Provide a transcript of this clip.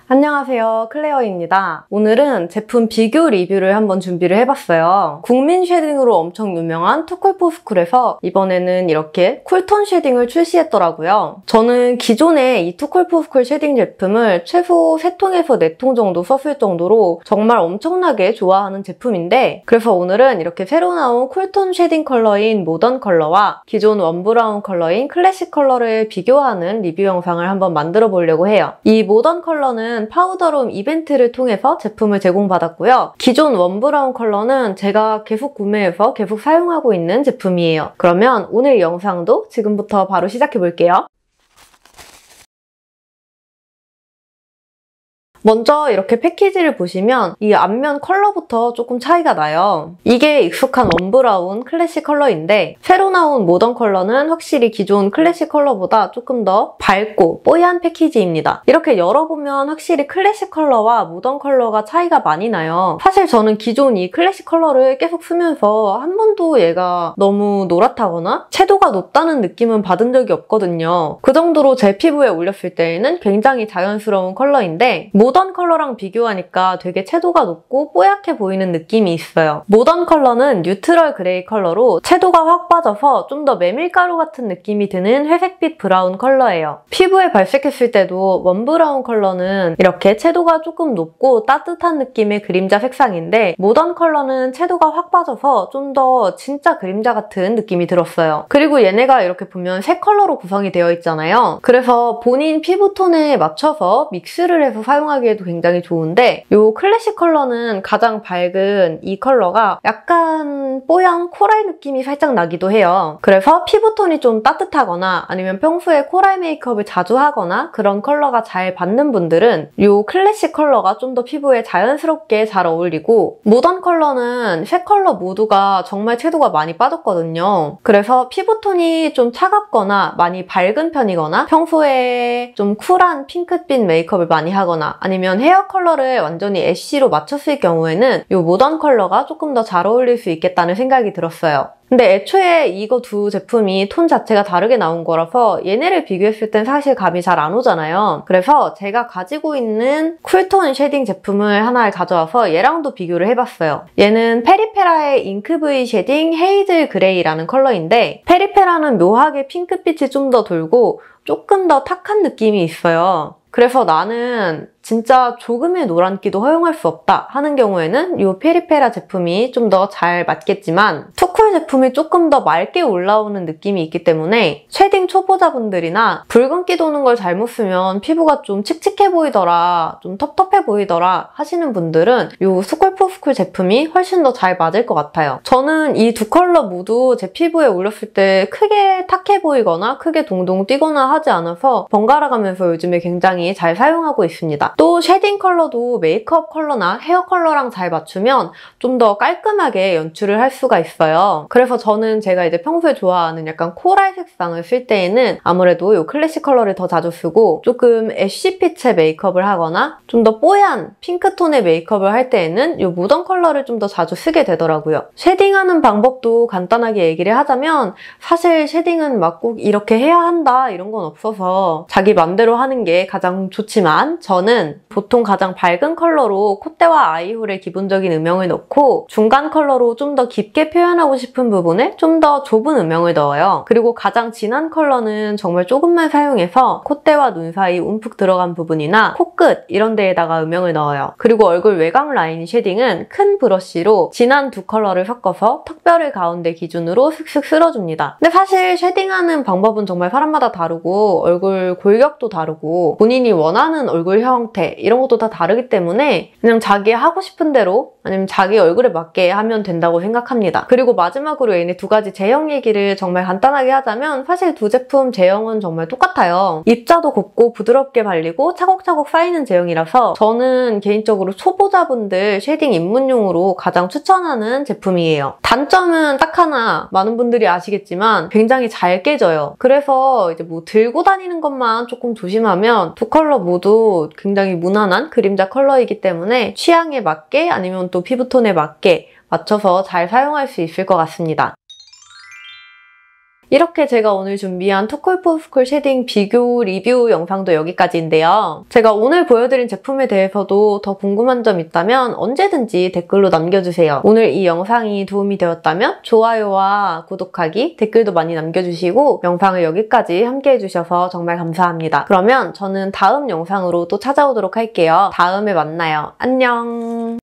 안녕하세요, 클레어입니다. 오늘은 제품 비교 리뷰를 한번 준비를 해봤어요. 국민 쉐딩으로 엄청 유명한 투쿨포스쿨에서 이번에는 이렇게 쿨톤 쉐딩을 출시했더라고요. 저는 기존에 이 투쿨포스쿨 쉐딩 제품을 최소 3통에서 4통 정도 썼을 정도로 정말 엄청나게 좋아하는 제품인데, 그래서 오늘은 이렇게 새로 나온 쿨톤 쉐딩 컬러인 모던 컬러와 기존 원 브라운 컬러인 클래식 컬러를 비교하는 리뷰 영상을 한번 만들어 보려고 해요. 이 모던 컬러는 파우더룸 이벤트를 통해서 제품을 제공받았고요. 기존 원 브라운 컬러는 제가 계속 구매해서 계속 사용하고 있는 제품이에요. 그러면 오늘 영상도 지금부터 바로 시작해볼게요. 먼저 이렇게 패키지를 보시면 이 앞면 컬러부터 조금 차이가 나요. 이게 익숙한 원 브라운 클래식 컬러인데 새로 나온 모던 컬러는 확실히 기존 클래식 컬러보다 조금 더 밝고 뽀얀 패키지입니다. 이렇게 열어보면 확실히 클래식 컬러와 모던 컬러가 차이가 많이 나요. 사실 저는 기존 이 클래식 컬러를 계속 쓰면서 한 번도 얘가 너무 노랗다거나 채도가 높다는 느낌은 받은 적이 없거든요. 그 정도로 제 피부에 올렸을 때에는 굉장히 자연스러운 컬러인데 모던 컬러랑 비교하니까 되게 채도가 높고 뽀얗게 보이는 느낌이 있어요. 모던 컬러는 뉴트럴 그레이 컬러로 채도가 확 빠져서 좀 더 메밀가루 같은 느낌이 드는 회색빛 브라운 컬러예요. 피부에 발색했을 때도 원 브라운 컬러는 이렇게 채도가 조금 높고 따뜻한 느낌의 그림자 색상인데 모던 컬러는 채도가 확 빠져서 좀 더 진짜 그림자 같은 느낌이 들었어요. 그리고 얘네가 이렇게 보면 세 컬러로 구성이 되어 있잖아요. 그래서 본인 피부톤에 맞춰서 믹스를 해서 사용하기에도 굉장히 좋은데 이 클래식 컬러는 가장 밝은 이 컬러가 약간 뽀얀 코랄 느낌이 살짝 나기도 해요. 그래서 피부톤이 좀 따뜻하거나 아니면 평소에 코랄 메이크업을 자주 하거나 그런 컬러가 잘 받는 분들은 이 클래식 컬러가 좀 더 피부에 자연스럽게 잘 어울리고 모던 컬러는 세 컬러 모두가 정말 채도가 많이 빠졌거든요. 그래서 피부톤이 좀 차갑거나 많이 밝은 편이거나 평소에 좀 쿨한 핑크빛 메이크업을 많이 하거나 아니면 헤어 컬러를 완전히 애쉬로 맞췄을 경우에는 이 모던 컬러가 조금 더 잘 어울릴 수 있겠다는 생각이 들었어요. 근데 애초에 이거 두 제품이 톤 자체가 다르게 나온 거라서 얘네를 비교했을 땐 사실 감이 잘 안 오잖아요. 그래서 제가 가지고 있는 쿨톤 쉐딩 제품을 하나를 가져와서 얘랑도 비교를 해봤어요. 얘는 페리페라의 잉크브이 쉐딩 헤이즐 그레이라는 컬러인데 페리페라는 묘하게 핑크빛이 좀 더 돌고 조금 더 탁한 느낌이 있어요. 그래서 나는 진짜 조금의 노란기도 허용할 수 없다 하는 경우에는 이 페리페라 제품이 좀 더 잘 맞겠지만 투쿨 제품이 조금 더 맑게 올라오는 느낌이 있기 때문에 쉐딩 초보자분들이나 붉은기 도는 걸 잘못 쓰면 피부가 좀 칙칙해 보이더라, 좀 텁텁해 보이더라 하시는 분들은 이 투쿨포스쿨 제품이 훨씬 더 잘 맞을 것 같아요. 저는 이 두 컬러 모두 제 피부에 올렸을 때 크게 탁해 보이거나 크게 동동 띄거나 하지 않아서 번갈아 가면서 요즘에 굉장히 잘 사용하고 있습니다. 또 쉐딩 컬러도 메이크업 컬러나 헤어 컬러랑 잘 맞추면 좀 더 깔끔하게 연출을 할 수가 있어요. 그래서 저는 제가 이제 평소에 좋아하는 약간 코랄 색상을 쓸 때에는 아무래도 이 클래식 컬러를 더 자주 쓰고 조금 애쉬빛의 메이크업을 하거나 좀 더 뽀얀 핑크톤의 메이크업을 할 때에는 이 모던 컬러를 좀 더 자주 쓰게 되더라고요. 쉐딩하는 방법도 간단하게 얘기를 하자면 사실 쉐딩은 막 꼭 이렇게 해야 한다 이런 건 없어서 자기 맘대로 하는 게 가장 좋지만 저는 보통 가장 밝은 컬러로 콧대와 아이홀에 기본적인 음영을 넣고 중간 컬러로 좀 더 깊게 표현하고 싶은 부분에 좀 더 좁은 음영을 넣어요. 그리고 가장 진한 컬러는 정말 조금만 사용해서 콧대와 눈 사이 움푹 들어간 부분이나 코끝 이런 데에다가 음영을 넣어요. 그리고 얼굴 외곽 라인 쉐딩은 큰 브러쉬로 진한 두 컬러를 섞어서 턱뼈를 가운데 기준으로 슥슥 쓸어줍니다. 근데 사실 쉐딩하는 방법은 정말 사람마다 다르고 얼굴 골격도 다르고 본인이 원하는 얼굴 형태 이런 것도 다 다르기 때문에 그냥 자기 하고 싶은 대로 아니면 자기 얼굴에 맞게 하면 된다고 생각합니다. 그리고 마지막으로 얘네 두 가지 제형 얘기를 정말 간단하게 하자면 사실 두 제품 제형은 정말 똑같아요. 입자도 곱고 부드럽게 발리고 차곡차곡 쌓이는 제형이라서 저는 개인적으로 초보자분들 쉐딩 입문용으로 가장 추천하는 제품이에요. 단점은 딱 하나, 많은 분들이 아시겠지만 굉장히 잘 깨져요. 그래서 이제 뭐 들고 다니는 것만 조금 조심하면 두 컬러 모두 굉장히 무난한 그림자 컬러이기 때문에 취향에 맞게 아니면 또 피부톤에 맞게 맞춰서 잘 사용할 수 있을 것 같습니다. 이렇게 제가 오늘 준비한 투쿨포스쿨 쉐딩 비교 리뷰 영상도 여기까지인데요. 제가 오늘 보여드린 제품에 대해서도 더 궁금한 점 있다면 언제든지 댓글로 남겨주세요. 오늘 이 영상이 도움이 되었다면 좋아요와 구독하기, 댓글도 많이 남겨주시고 영상을 여기까지 함께 해주셔서 정말 감사합니다. 그러면 저는 다음 영상으로 또 찾아오도록 할게요. 다음에 만나요. 안녕!